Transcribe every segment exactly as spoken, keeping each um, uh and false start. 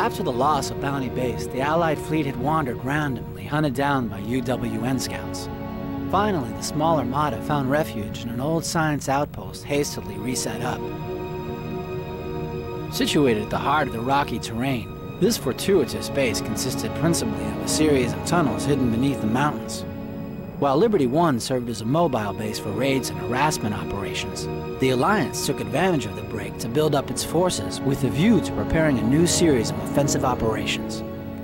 After the loss of Bounty Base, the Allied fleet had wandered randomly, hunted down by U W N scouts. Finally, the small armada found refuge in an old science outpost hastily reset up. Situated at the heart of the rocky terrain, this fortuitous base consisted principally of a series of tunnels hidden beneath the mountains. While Liberty One served as a mobile base for raids and harassment operations, the Alliance took advantage of the break to build up its forces with a view to preparing a new series of offensive operations.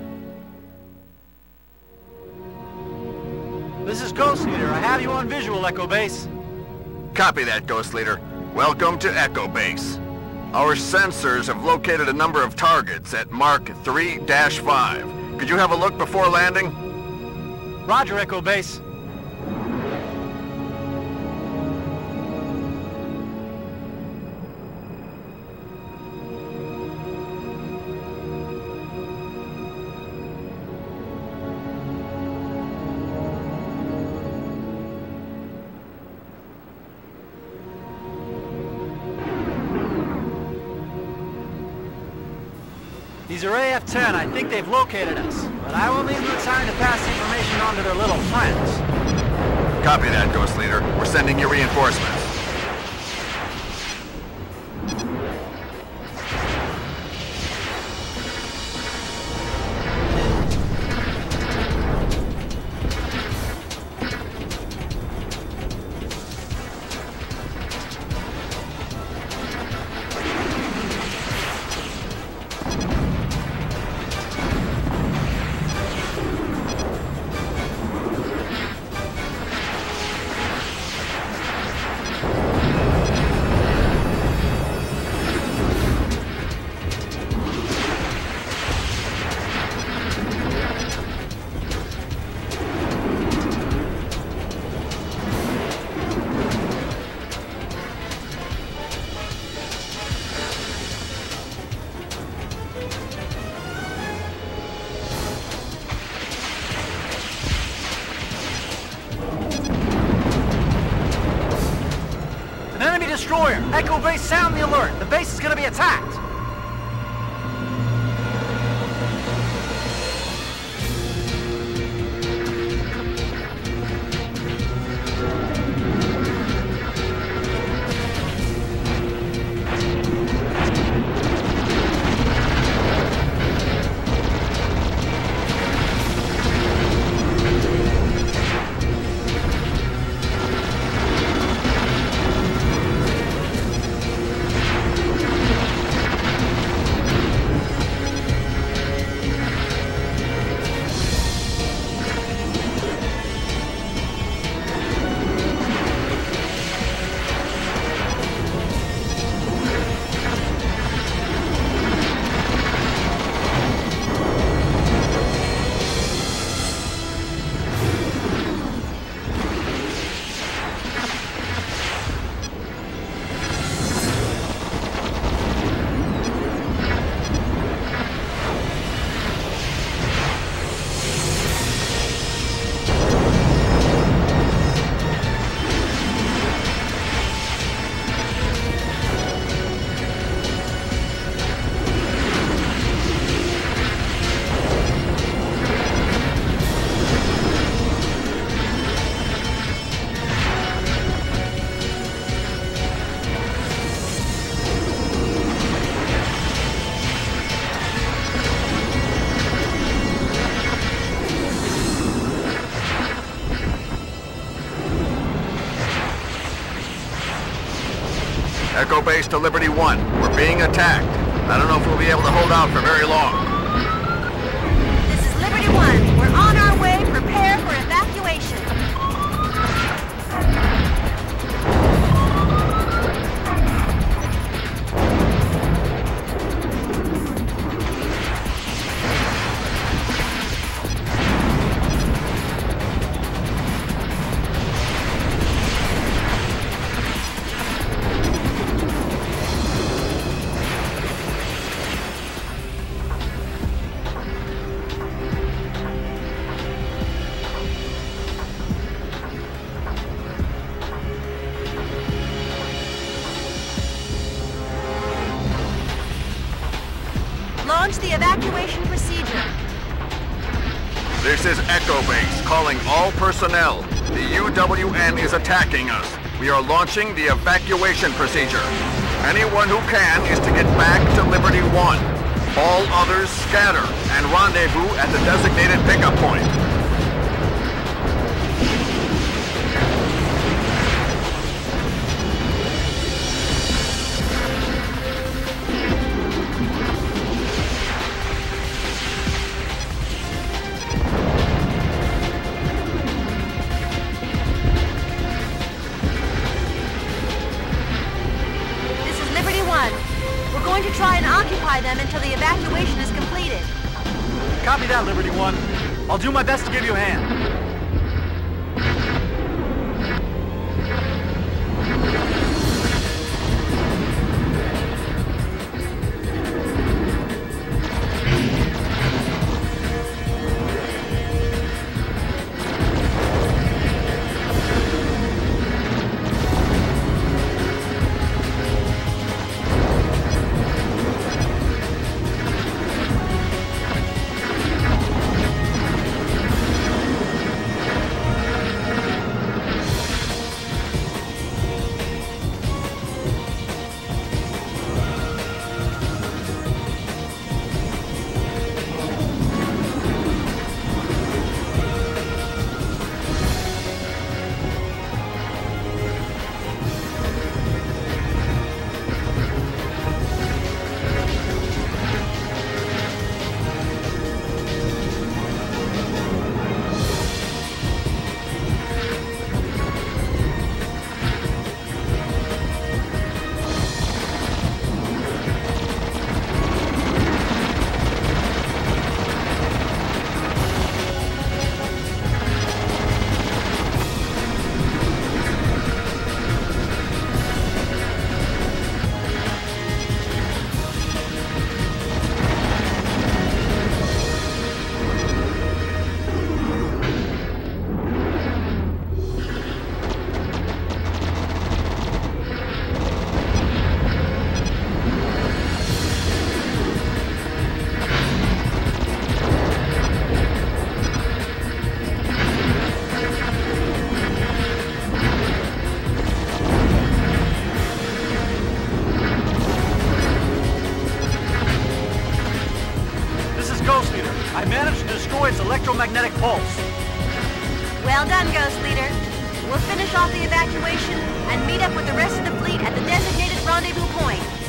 This is Ghost Leader. I have you on visual, Echo Base. Copy that, Ghost Leader. Welcome to Echo Base. Our sensors have located a number of targets at Mark three dash five. Could you have a look before landing? Roger, Echo Base. These are A F ten. I think they've located us, but I will need more time to pass the information on to their little friends. Copy that, Ghost Leader. We're sending you reinforcements. Destroyer! Echo Base, sound the alert! The base is gonna be attacked! Echo Base to Liberty One. We're being attacked. I don't know if we'll be able to hold out for very long. This is Liberty One. We're on our way. Prepare for evacuation. the evacuation procedure. This is Echo Base, calling all personnel. The U W N is attacking us. We are launching the evacuation procedure. Anyone who can is to get back to Liberty One. All others scatter and rendezvous at the designated pickup point. We're going to try and occupy them until the evacuation is completed. Copy that, Liberty One. I'll do my best to give you a hand. I managed to destroy its electromagnetic pulse. Well done, Ghost Leader. We'll finish off the evacuation and meet up with the rest of the fleet at the designated rendezvous point.